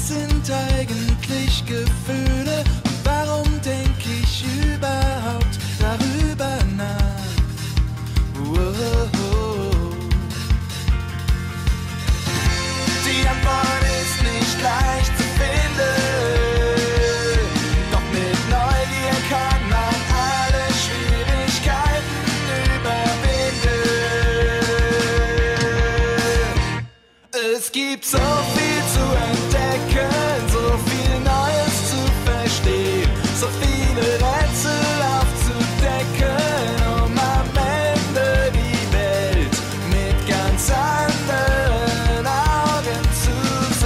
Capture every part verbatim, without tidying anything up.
Was sind eigentlich Gefühle und warum denke ich überhaupt darüber nach? Wow. Die Antwort ist nicht leicht zu finden, doch mit Neugier kann man alle Schwierigkeiten überwinden. Es gibt so viel zu entdecken, so viel Neues zu verstehen, so viele Rätsel aufzudecken, um am Ende die Welt mit ganz anderen Augen zu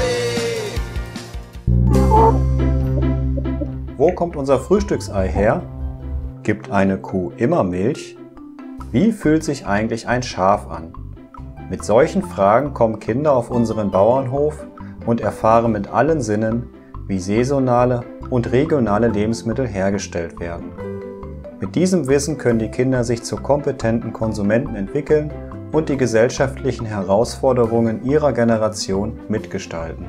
sehen. Wo kommt unser Frühstücksei her? Gibt eine Kuh immer Milch? Wie fühlt sich eigentlich ein Schaf an? Mit solchen Fragen kommen Kinder auf unseren Bauernhof und erfahren mit allen Sinnen, wie saisonale und regionale Lebensmittel hergestellt werden. Mit diesem Wissen können die Kinder sich zu kompetenten Konsumenten entwickeln und die gesellschaftlichen Herausforderungen ihrer Generation mitgestalten.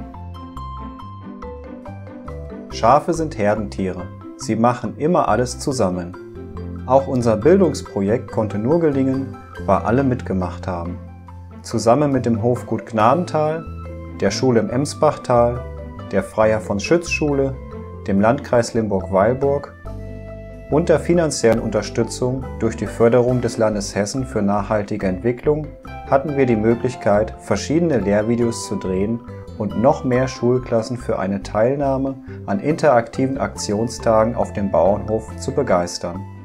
Schafe sind Herdentiere. Sie machen immer alles zusammen. Auch unser Bildungsprojekt konnte nur gelingen, weil alle mitgemacht haben. Zusammen mit dem Hofgut Gnadental, der Schule im Emsbachtal, der Freiherr von Schütz Schule, dem Landkreis Limburg-Weilburg und der finanziellen Unterstützung durch die Förderung des Landes Hessen für nachhaltige Entwicklung hatten wir die Möglichkeit, verschiedene Lehrvideos zu drehen und noch mehr Schulklassen für eine Teilnahme an interaktiven Aktionstagen auf dem Bauernhof zu begeistern.